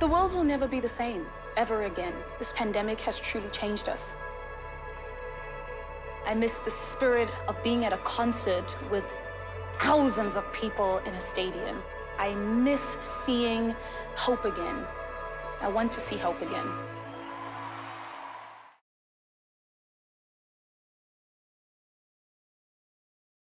world will never be the same, ever again. This pandemic has truly changed us. I miss the spirit of being at a concert with thousands of people in a stadium. I miss seeing hope again. I want to see hope again.